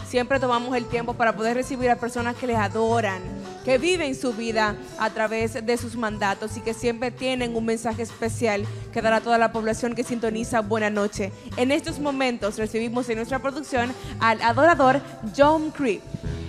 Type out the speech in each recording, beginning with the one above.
siempre tomamos el tiempo para poder recibir a personas que les adoran, que viven su vida a través de sus mandatos y que siempre tienen un mensaje especial que dar a toda la población que sintoniza Buena Noche. En estos momentos recibimos en nuestra producción al adorador John Creep.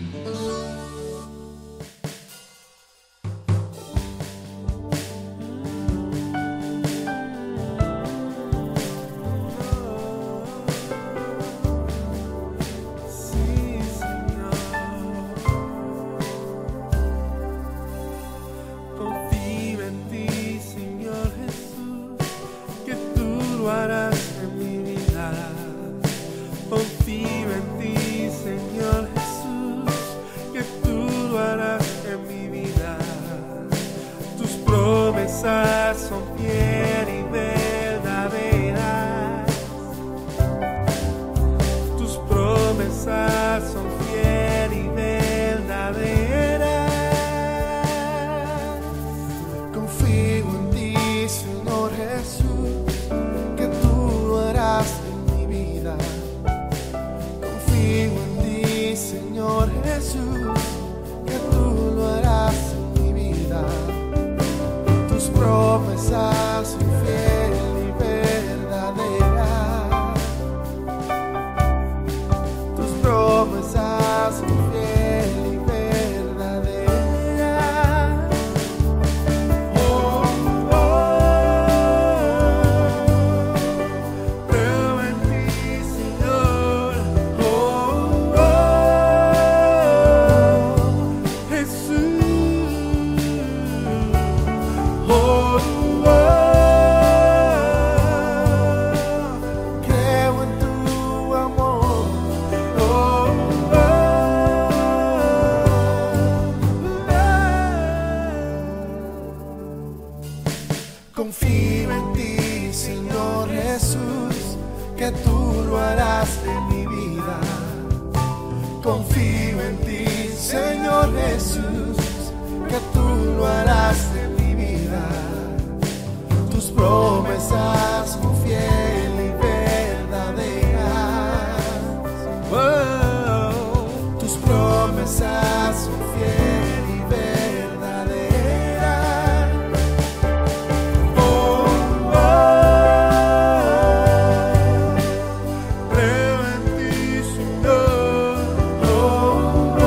Son fiel y verdaderas. Tus promesas son fiel y verdaderas. Confío en ti, Señor Jesús, que tú lo harás en mi vida. Confío en ti, Señor Jesús, que tú lo harás en mi vida. Tus promesas son fiel y verdaderas. Tus promesas son fiel y verdaderas. Oh, oh, creo en ti, Señor. Oh, oh, Jesús. Oh, oh, creo en tu amor. Oh, oh, confío en ti, Señor Jesús, que tú lo harás en mi vida. Confío en ti, Señor Jesús, que tú lo harás en mi vida. Tus promesas son fiel y verdaderas. Oh, tus promesas son fiel y verdaderas. Oh, oh, creo en ti, Señor. Oh, oh,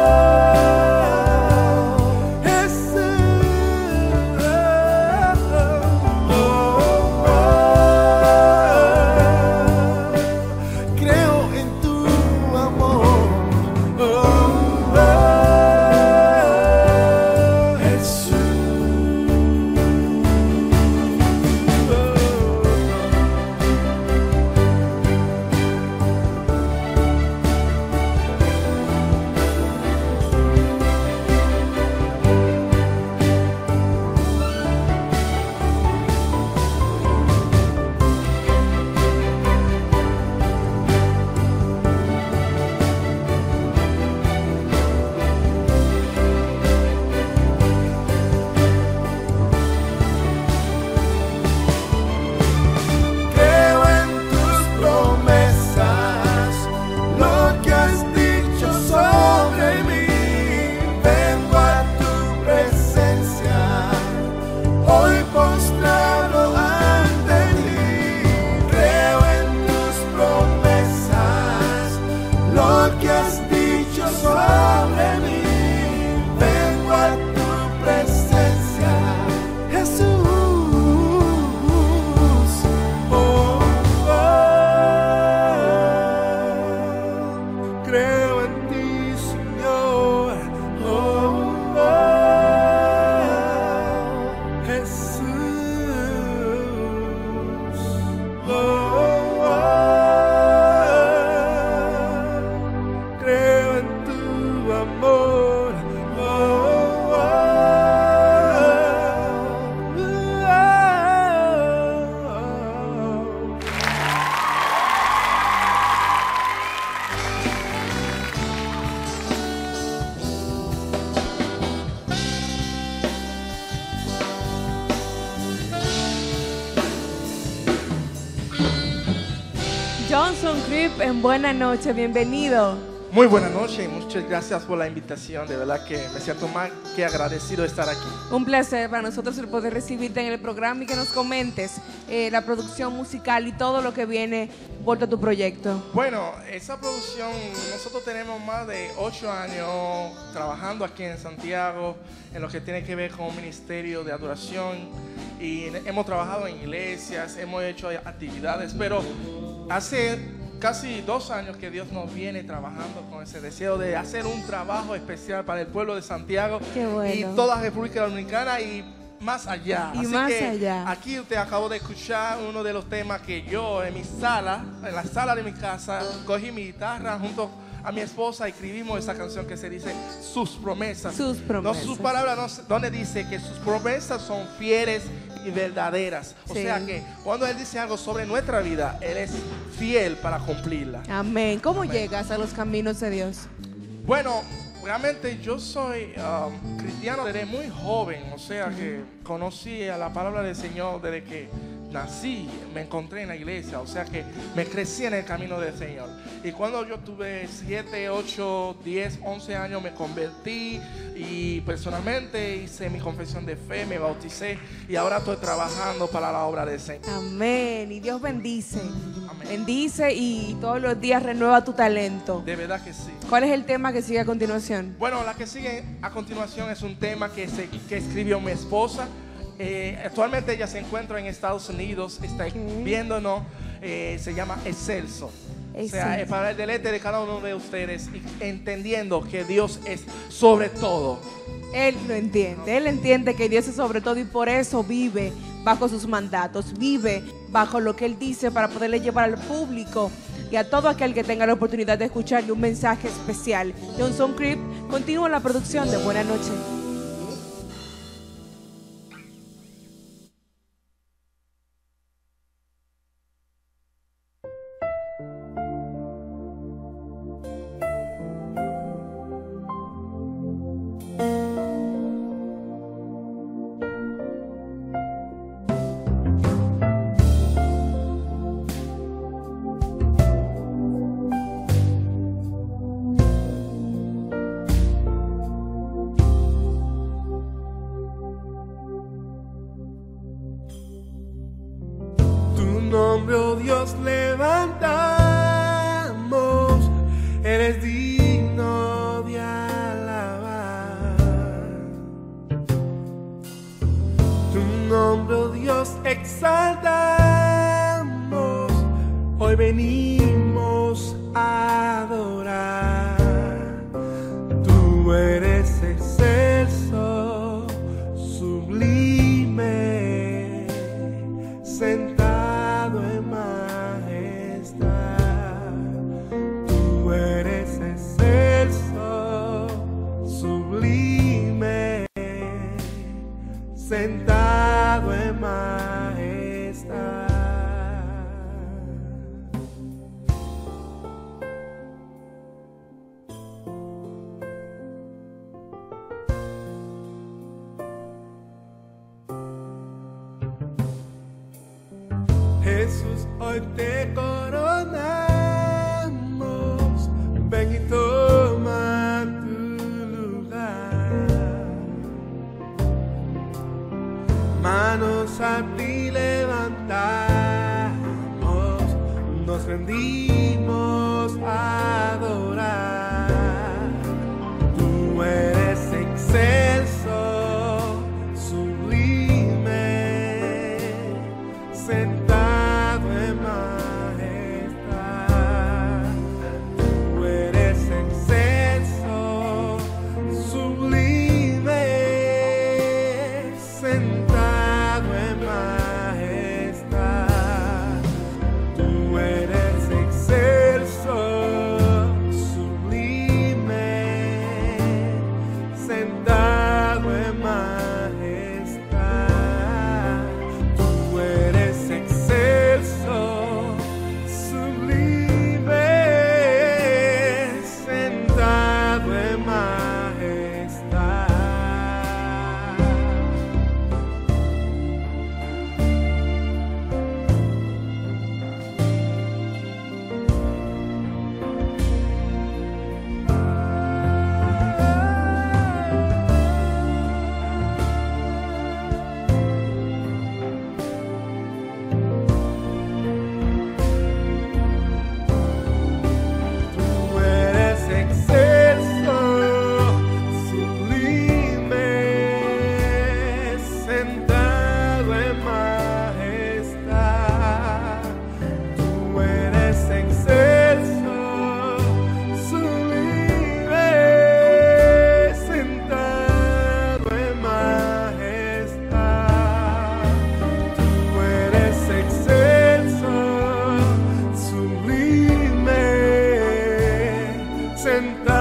creo en tu amor. Oh, oh, Jesús. Creo en tus promesas, lo que has dicho sobre mí. Vengo a tu presencia, hoy postrado ante ti. Creo en tus promesas, lo que has dicho sobre mí. Vengo a tu presencia, Jesús. Oh, oh, creo en ti, Señor. Oh, oh, Jesús. Oh, oh, creo en tu amor. Oh, oh, Johnson Creep en Buena Noche, bienvenido. Muy buenas noches y muchas gracias por la invitación. De verdad que me siento más que agradecido de estar aquí. Un placer para nosotros el poder recibirte en el programa y que nos comentes la producción musical y todo lo que viene por tu proyecto. Bueno, esa producción, nosotros tenemos más de 8 años trabajando aquí en Santiago en lo que tiene que ver con un ministerio de adoración y hemos trabajado en iglesias, hemos hecho actividades, pero hace casi 2 años que Dios nos viene trabajando con ese deseo de hacer un trabajo especial para el pueblo de Santiago. Qué bueno. Y toda República Dominicana y más allá. Y así más que allá. Aquí usted acabó de escuchar uno de los temas que yo en mi sala, en la sala de mi casa, cogí mi guitarra junto a mi esposa, escribimos esa canción que se dice Sus promesas. Sus promesas. No, sus palabras, donde dice que sus promesas son fieles y verdaderas. O Sí. sea que cuando Él dice algo sobre nuestra vida, Él es fiel para cumplirla. Amén. ¿Cómo Amén. llegas a los caminos de Dios? Bueno, realmente yo soy cristiano desde muy joven, o sea que conocí a la palabra del Señor desde que nací, me encontré en la iglesia, o sea que me crecí en el camino del Señor. Y cuando yo tuve 7, 8, 10, 11 años me convertí y personalmente hice mi confesión de fe, me bauticé y ahora estoy trabajando para la obra del Señor. Amén. Y Dios bendice. Amén. Bendice y todos los días renueva tu talento. De verdad que sí. ¿Cuál es el tema que sigue a continuación? Bueno, la que sigue a continuación es un tema que escribió mi esposa. Actualmente ella se encuentra en Estados Unidos, está viéndonos, se llama Excelso. O sea, es para el deleite de cada uno de ustedes, y entendiendo que Dios es sobre todo. Él lo entiende, él entiende que Dios es sobre todo y por eso vive bajo sus mandatos, vive bajo lo que Él dice para poderle llevar al público y a todo aquel que tenga la oportunidad de escucharle un mensaje especial. Johnson Crip continúa la producción de Buenas Noches. Nombre, oh Dios, levantamos, eres digno de alabar. Tu nombre, oh Dios, exaltamos, hoy venimos a adorar. Tú eres excelso, sublime, sentado en majestad. Tú eres excelso, sublime, sentado en majestad. Jesús, hoy te coronamos, ven y toma tu lugar. Manos a ti levantamos, nos rendimos a adorar. Tú eres excelso, sublime, sentado en majestad. Tú eres excelso, sublime, sentado en majestad. Tú eres excelso, entra